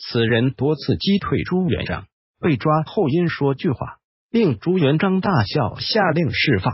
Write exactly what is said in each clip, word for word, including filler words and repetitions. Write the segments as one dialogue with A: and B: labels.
A: 此人多次击退朱元璋，被抓后因说句话，令朱元璋大笑，下令释放。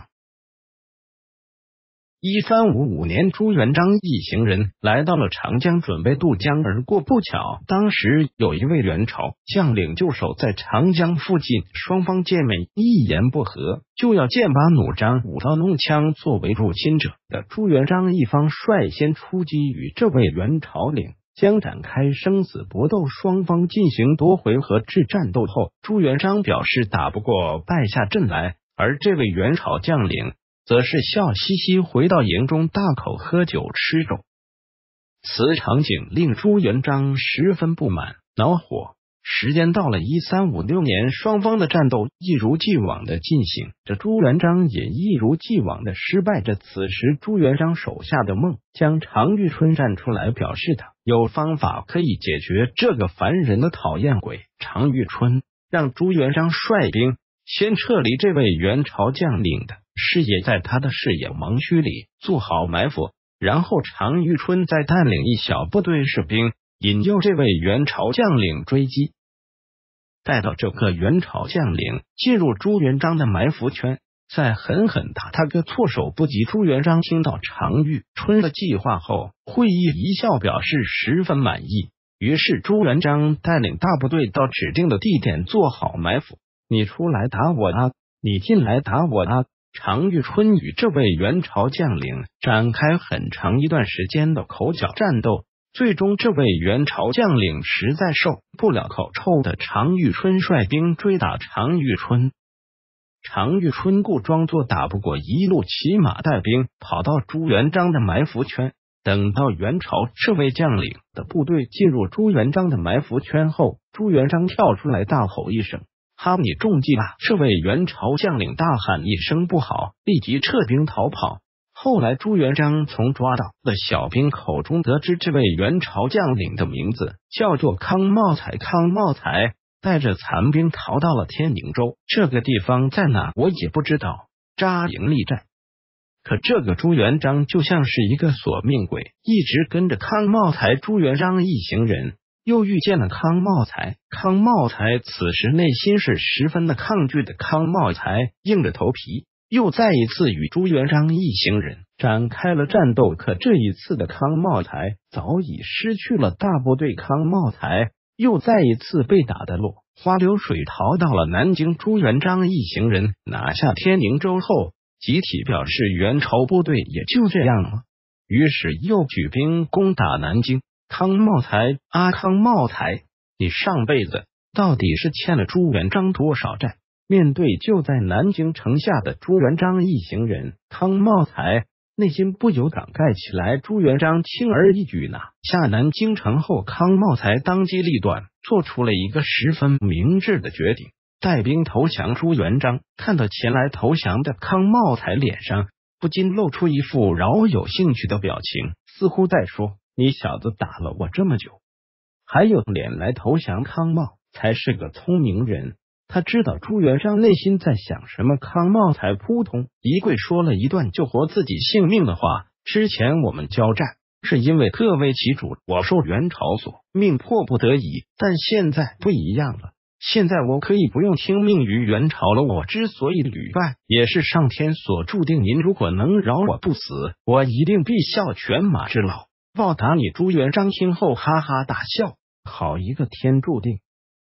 A: 一三五五年，朱元璋一行人来到了长江，准备渡江而过。不巧，当时有一位元朝将领就守在长江附近，双方见面一言不合，就要剑拔弩张，舞刀弄枪，作为入侵者的朱元璋一方率先出击，与这位元朝领将展开生死搏斗。双方进行多回合制战斗后，朱元璋表示打不过，败下阵来，而这位元朝将领则是笑嘻嘻回到营中，大口喝酒吃肉。此场景令朱元璋十分不满恼火。时间到了一三五六年，双方的战斗一如既往的进行着，朱元璋也一如既往的失败着。此时朱元璋手下的孟将常遇春站出来，表示他有方法可以解决这个烦人的讨厌鬼。常遇春让朱元璋率兵先撤离这位元朝将领的视野，在他的视野盲区里做好埋伏，然后常遇春再带领一小部队士兵引诱这位元朝将领追击。待到这个元朝将领进入朱元璋的埋伏圈，再狠狠打他个措手不及。朱元璋听到常遇春的计划后，会意一笑，表示十分满意。于是朱元璋带领大部队到指定的地点做好埋伏，你出来打我啊，你进来打我啊。常遇春与这位元朝将领展开很长一段时间的口角战斗，最终这位元朝将领实在受不了口臭的常遇春，率兵追打常遇春。常遇春故装作打不过，一路骑马带兵跑到朱元璋的埋伏圈。等到元朝这位将领的部队进入朱元璋的埋伏圈后，朱元璋跳出来大吼一声，哈，你中计了！这位元朝将领大喊一声不好，立即撤兵逃跑。后来朱元璋从抓到的小兵口中得知，这位元朝将领的名字叫做康茂才。康茂才带着残兵逃到了天宁州，这个地方在哪我也不知道，扎营立寨。可这个朱元璋就像是一个索命鬼，一直跟着康茂才。朱元璋一行人又遇见了康茂才。康茂才此时内心是十分的抗拒的。康茂才硬着头皮又再一次与朱元璋一行人展开了战斗。可这一次的康茂才早已失去了大部队，康茂才又再一次被打得落花流水，逃到了南京。朱元璋一行人拿下天宁州后，集体表示元朝部队也就这样了，于是又举兵攻打南京。康茂才啊，康茂才，你上辈子到底是欠了朱元璋多少债？面对就在南京城下的朱元璋一行人，康茂才内心不由感慨起来。朱元璋轻而易举拿下南京城后，康茂才当机立断，做出了一个十分明智的决定，带兵投降。朱元璋看到前来投降的康茂才，脸上不禁露出一副饶有兴趣的表情，似乎在说，你小子打了我这么久，还有脸来投降？康茂才是个聪明人，他知道朱元璋内心在想什么。康茂才扑通一跪，说了一段救活自己性命的话，之前我们交战是因为各为其主，我受元朝所命，迫不得已，但现在不一样了，现在我可以不用听命于元朝了。我之所以屡败，也是上天所注定。您如果能饶我不死，我一定必效犬马之劳，报答你。朱元璋听后哈哈大笑，好一个天注定！